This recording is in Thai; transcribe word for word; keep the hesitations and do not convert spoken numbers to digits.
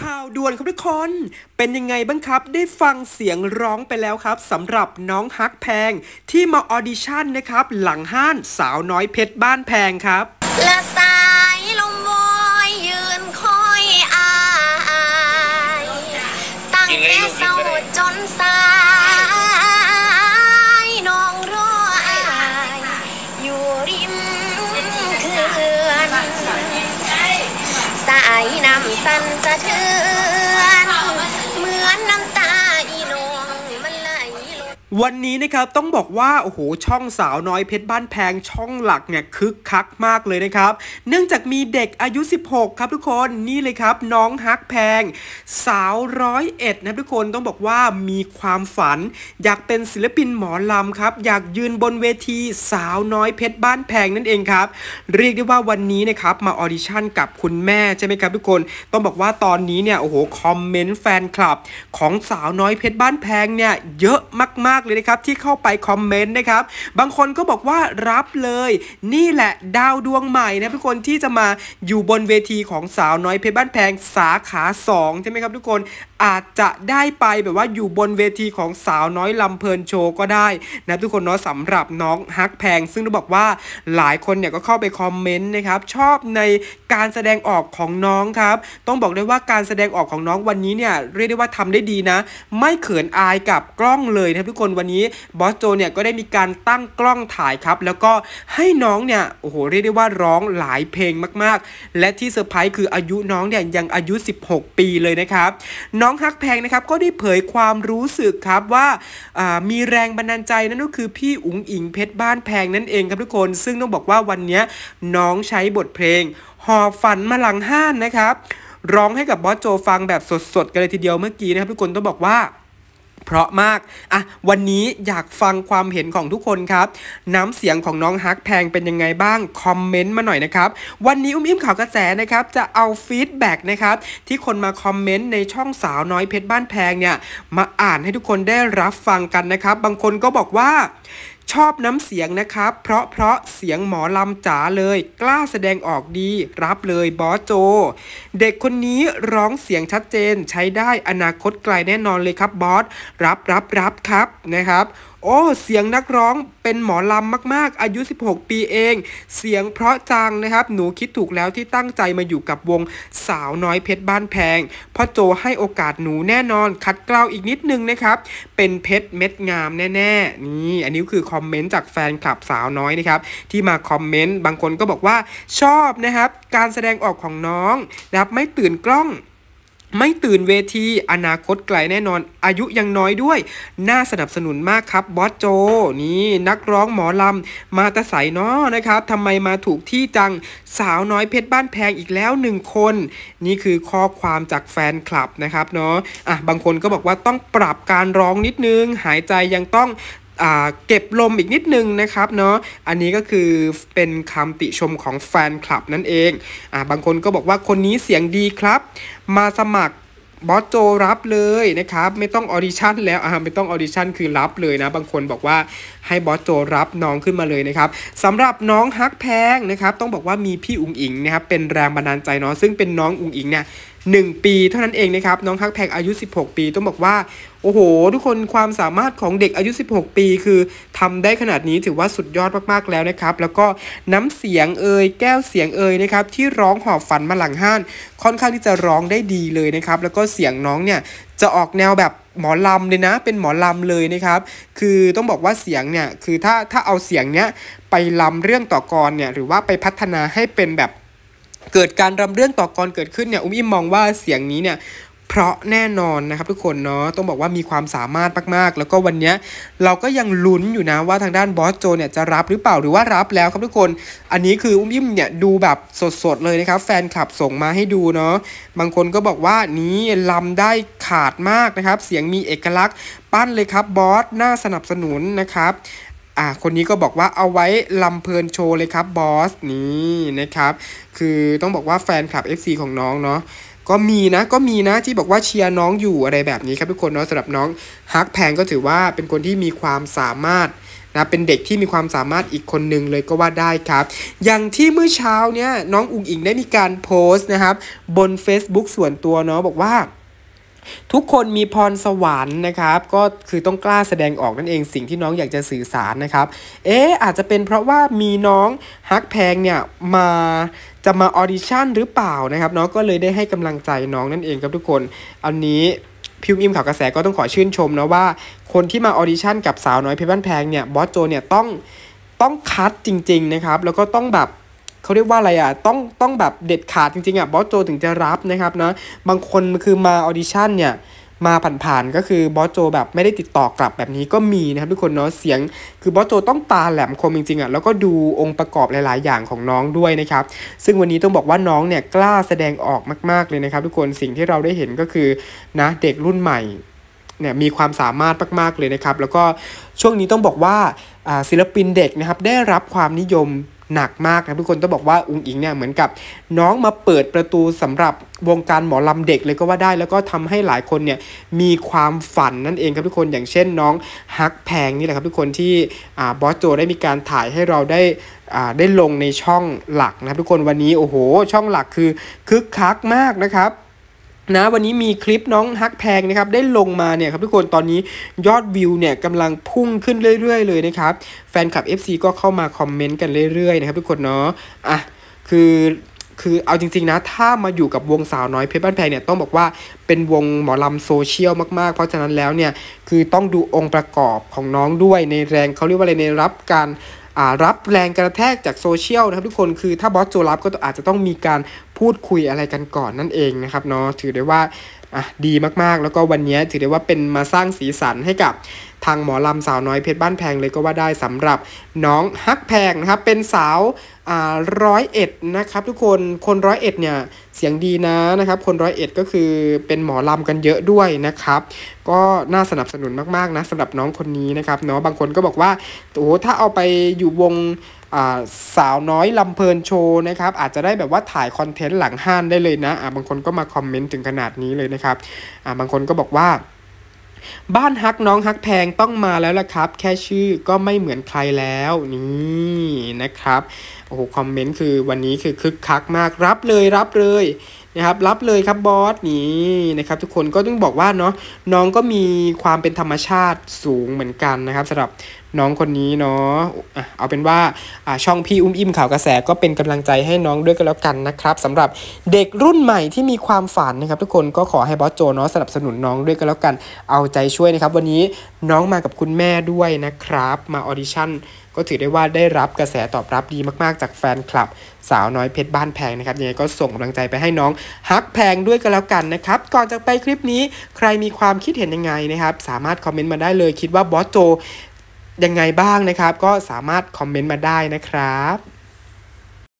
ข่าวด่วนครับทุกคนเป็นยังไงบ้างครับได้ฟังเสียงร้องไปแล้วครับสำหรับน้องฮักแพงที่มาออดิชั่นนะครับหลังห้านสาวน้อยเพชรบ้านแพงครับละสายลมวอยยืนคอยอายตั้งแต่เศร้าจนสายน้องรออายอยู่ริมเขื่อนสายน้ำสั่นสะเทือนเหมือนน้ำตาอีนองมันไหลวันนี้นะครับต้องบอกว่าโอ้โหช่องสาวน้อยเพชรบ้านแพงช่องหลักเนี่ยคึกคักมากเลยนะครับเนื่องจากมีเด็กอายุสิบหกครับทุกคนนี่เลยครับน้องฮักแพงสาวร้อยเอ็ดนะทุกคนต้องบอกว่ามีความฝันอยากเป็นศิลปินหมอลำครับอยากยืนบนเวทีสาวน้อยเพชรบ้านแพงนั่นเองครับเรียกได้ว่าวันนี้นะครับมาออดิชั่นกับคุณแม่ใช่ไหมครับทุกคนต้องบอกว่าตอนนี้เนี่ยโอ้โหคอมเมนต์แฟนคลับของสาวน้อยเพชรบ้านแพงเนี่ยเยอะมากๆเลยนะครับที่เข้าไปคอมเมนต์นะครับบางคนก็บอกว่ารับเลยนี่แหละดาวดวงใหม่นะทุกคนที่จะมาอยู่บนเวทีของสาวน้อยเพชรบ้านแพงสาขาสองใช่ไหมครับทุกคนอาจจะได้ไปแบบว่าอยู่บนเวทีของสาวน้อยลำเพลินโชว์ก็ได้นะทุกคนเนาะสำหรับน้องฮักแพงซึ่งต้องบอกว่าหลายคนเนี่ยก็เข้าไปคอมเมนต์นะครับชอบในการแสดงออกของน้องครับต้องบอกได้ว่าการแสดงออกของน้องวันนี้เนี่ยเรียกได้ว่าทำได้ดีนะไม่เขินอายกับกล้องเลยนะทุกคนวันนี้บอสโจเนี่ยก็ได้มีการตั้งกล้องถ่ายครับแล้วก็ให้น้องเนี่ยโอ้โหเรียกได้ว่าร้องหลายเพลงมากๆและที่เซอร์ไพรส์คืออายุน้องเนี่ยยังอายุสิบหกปีเลยนะครับน้องฮักแพงนะครับก็ได้เผยความรู้สึกครับว่ามีแรงบันดาลใจนั่นก็คือพี่อุ๋งอิงเพชรบ้านแพงนั่นเองครับทุกคนซึ่งต้องบอกว่าวันนี้น้องใช้บทเพลงหอบฝันมาหลังห้านนะครับร้องให้กับบอสโจฟังแบบสดๆกันเลยทีเดียวเมื่อกี้นะครับทุกคนต้องบอกว่าเพราะมากอ่ะวันนี้อยากฟังความเห็นของทุกคนครับน้ำเสียงของน้องฮักแพงเป็นยังไงบ้างคอมเมนต์มาหน่อยนะครับวันนี้อุ้มอิ่มข่าวกระแสนะครับจะเอาฟีดแบ็กนะครับที่คนมาคอมเมนต์ในช่องสาวน้อยเพชรบ้านแพงเนี่ยมาอ่านให้ทุกคนได้รับฟังกันนะครับบางคนก็บอกว่าชอบน้ำเสียงนะครับเพราะเพราะเสียงหมอลำจ๋าเลยกล้าแสดงออกดีรับเลยบอสโจเด็กคนนี้ร้องเสียงชัดเจนใช้ได้อนาคตไกลแน่นอนเลยครับบอสรับรับรับครับนะครับโอ้เสียงนักร้องเป็นหมอลำมากๆอายุสิบหกปีเองเสียงเพราะจังนะครับหนูคิดถูกแล้วที่ตั้งใจมาอยู่กับวงสาวน้อยเพชรบ้านแพงพ่อโจให้โอกาสหนูแน่นอนคัดเกลาอีกนิดนึงนะครับเป็นเพชรเม็ดงามแน่ๆนี่อันนี้คือคอมเมนต์จากแฟนคลับสาวน้อยนะครับที่มาคอมเมนต์บางคนก็บอกว่าชอบนะครับการแสดงออกของน้องนะครับไม่ตื่นกล้องไม่ตื่นเวทีอนาคตไกลแน่นอนอายุยังน้อยด้วยน่าสนับสนุนมากครับบอสโจนี่นักร้องหมอลำมาตะไสเนาะนะครับทำไมมาถูกที่จังสาวน้อยเพชรบ้านแพงอีกแล้วหนึ่งคนนี่คือข้อความจากแฟนคลับนะครับเนาะอ่ะบางคนก็บอกว่าต้องปรับการร้องนิดนึงหายใจยังต้องเก็บลมอีกนิดนึงนะครับเนาะอันนี้ก็คือเป็นคำติชมของแฟนคลับนั่นเองอ่าบางคนก็บอกว่าคนนี้เสียงดีครับมาสมัครบอสโจรับเลยนะครับไม่ต้องออดิชั่นแล้วอ่าไม่ต้องออดิชั่นคือรับเลยนะบางคนบอกว่าให้บอสโจรับน้องขึ้นมาเลยนะครับสำหรับน้องฮักแพงนะครับต้องบอกว่ามีพี่อุ๋งอิงนะครับเป็นแรงบันดาลใจเนาะซึ่งเป็นน้องอุ๋งอิงเนี่ยหนึ่งปีเท่านั้นเองนะครับน้องฮักแพงอายุสิบหกปีต้องบอกว่าโอ้โหทุกคนความสามารถของเด็กอายุสิบหกปีคือทำได้ขนาดนี้ถือว่าสุดยอดมากๆแล้วนะครับแล้วก็น้ำเสียงเอ่ยแก้วเสียงเอ่ยนะครับที่ร้องหอบฝันมาหลังห้านค่อนข้างที่จะร้องได้ดีเลยนะครับแล้วก็เสียงน้องเนี่ยจะออกแนวแบบหมอลำเลยนะเป็นหมอลำเลยนะครับคือต้องบอกว่าเสียงเนี่ยคือถ้าถ้าเอาเสียงเนี้ยไปลำเรื่องต่อกรเนี่ยหรือว่าไปพัฒนาให้เป็นแบบเกิดการรำเรื่องต่อกรเกิดขึ้นเนี่ยอุ้มอิ่มมองว่าเสียงนี้เนี่ยเพราะแน่นอนนะครับทุกคนเนาะต้องบอกว่ามีความสามารถมากๆแล้วก็วันนี้เราก็ยังลุ้นอยู่นะว่าทางด้านบอสโจเนี่ยจะรับหรือเปล่าหรือว่ารับแล้วครับทุกคนอันนี้คืออุ้มอิ่มเนี่ยดูแบบสดๆเลยนะครับแฟนคลับส่งมาให้ดูเนาะบางคนก็บอกว่านี้ลำได้ขาดมากนะครับเสียงมีเอกลักษณ์ปั้นเลยครับบอสน่าสนับสนุนนะครับอ่าคนนี้ก็บอกว่าเอาไว้ลำเพลินโชว์เลยครับบอสนี่นะครับคือต้องบอกว่าแฟนคลับ เอฟ ซี ของน้องเนาะก็มีนะก็มีนะที่บอกว่าเชียร์น้องอยู่อะไรแบบนี้ครับทุกคนเนาะสำหรับน้องฮักแพงก็ถือว่าเป็นคนที่มีความสามารถนะเป็นเด็กที่มีความสามารถอีกคนหนึ่งเลยก็ว่าได้ครับอย่างที่เมื่อเช้าเนี้ยน้องอุ๋งอิงได้มีการโพสต์นะครับบน Facebook ส่วนตัวเนาะบอกว่าทุกคนมีพรสวรรค์นะครับก็คือต้องกล้าแสดงออกนั่นเองสิ่งที่น้องอยากจะสื่อสารนะครับเอ๊ะอาจจะเป็นเพราะว่ามีน้องฮักแพงเนี่ยมาจะมาออดิชั่นหรือเปล่านะครับน้องก็เลยได้ให้กำลังใจน้องนั่นเองครับทุกคนอันนี้พิมพ์อิมข่าวกระแสก็ต้องขอชื่นชมนะว่าคนที่มาออดิชั่นกับสาวน้อยเพชรบ้านแพงเนี่ยบอสโจเนี่ยต้องต้องคัดจริงๆนะครับแล้วก็ต้องแบบเขาเรียกว่าอะไรอ่ะต้องต้องแบบเด็ดขาดจริงๆอ่ะบอสโจถึงจะรับนะครับนะบางคนคือมาออดิชั่นเนี่ยมาผ่านๆก็คือบอสโจแบบไม่ได้ติดต่อกลับแบบนี้ก็มีนะครับทุกคนเนาะเสียงคือบอสโจต้องตาแหลมคมจริงๆอ่ะแล้วก็ดูองค์ประกอบหลายๆอย่างของน้องด้วยนะครับซึ่งวันนี้ต้องบอกว่าน้องเนี่ยกล้าแสดงออกมากๆเลยนะครับทุกคนสิ่งที่เราได้เห็นก็คือนะเด็กรุ่นใหม่เนี่ยมีความสามารถมากๆเลยนะครับแล้วก็ช่วงนี้ต้องบอกว่าศิลปินเด็กนะครับได้รับความนิยมหนักมากนะทุกคนต้องบอกว่าอุ๋งอิงเนี่ยเหมือนกับน้องมาเปิดประตูสำหรับวงการหมอลำเด็กเลยก็ว่าได้แล้วก็ทำให้หลายคนเนี่ยมีความฝันนั่นเองครับทุกคนอย่างเช่นน้องฮักแพงนี่แหละครับทุกคนที่บอสโจได้มีการถ่ายให้เราได้ได้ลงในช่องหลักนะครับทุกคนวันนี้โอ้โหช่องหลักคือคึกคักมากนะครับนะวันนี้มีคลิปน้องฮักแพงนะครับได้ลงมาเนี่ยครับทุกคนตอนนี้ยอดวิวเนี่ยกำลังพุ่งขึ้นเรื่อยๆเลยนะครับแฟนคลับ เอฟ ซี ก็เข้ามาคอมเมนต์กันเรื่อยๆนะครับทุกคนเนาะอ่ะคือคือเอาจริงๆนะถ้ามาอยู่กับวงสาวน้อยเพชรบ้านแพงเนี่ยต้องบอกว่าเป็นวงหมอลำโซเชียลมากๆเพราะฉะนั้นแล้วเนี่ยคือต้องดูองค์ประกอบของน้องด้วยในแรงเขาเรียกว่าอะไรในรับการรับแรงกระแทกจากโซเชียลนะครับทุกคนคือถ้าบอสโจรับก็อาจจะต้องมีการพูดคุยอะไรกันก่อนนั่นเองนะครับเนาะถือได้ว่าอ่ะดีมากๆแล้วก็วันนี้ถือได้ว่าเป็นมาสร้างสีสันให้กับทางหมอลำสาวน้อยเพชรบ้านแพงเลยก็ว่าได้สำหรับน้องฮักแพงนะครับเป็นสาวอ่าร้อยเอ็ดนะครับทุกคนคนร้อยเอ็ดเนี่ยเสียงดีนะนะครับคนร้อยเอ็ดก็คือเป็นหมอลำกันเยอะด้วยนะครับก็น่าสนับสนุนมากๆนะสำหรับน้องคนนี้นะครับเนาะบางคนก็บอกว่าโอ้ถ้าเอาไปอยู่วงสาวน้อยลำเพลินโชว์นะครับอาจจะได้แบบว่าถ่ายคอนเทนต์หลังห้านได้เลยนะอ่าบางคนก็มาคอมเมนต์ถึงขนาดนี้เลยนะครับอ่าบางคนก็บอกว่าบ้านฮักน้องฮักแพงต้องมาแล้วล่ะครับแค่ชื่อก็ไม่เหมือนใครแล้วนี่นะครับโอ้โหคอมเมนต์คือวันนี้คือคึกคักมากรับเลยรับเลยนะครับรับเลยครับบอสนี่นะครับทุกคนก็ต้องบอกว่าเนาะน้องก็มีความเป็นธรรมชาติสูงเหมือนกันนะครับสำหรับน้องคนนี้เนาะอ่ะเอาเป็นว่าอ่าช่องพี่อุ้มอิ่มข่าวกระแสก็เป็นกำลังใจให้น้องด้วยก็แล้วกันนะครับสำหรับเด็กรุ่นใหม่ที่มีความฝันนะครับทุกคนก็ขอให้บอสโจเนาะสนับสนุนน้องด้วยก็แล้วกันเอาใจช่วยนะครับวันนี้น้องมากับคุณแม่ด้วยนะครับมาออดิชั่นก็ถือได้ว่าได้รับกระแสตอบรับดีมากๆจากแฟนคลับสาวน้อยเพชรบ้านแพงนะครับยังไงก็ส่งกำลังใจไปให้น้องฮักแพงด้วยก็แล้วกันนะครับก่อนจะไปคลิปนี้ใครมีความคิดเห็นยังไงนะครับสามารถคอมเมนต์มาได้เลยคิดว่าบอสโจยังไงบ้างนะครับก็สามารถคอมเมนต์มาได้นะครับ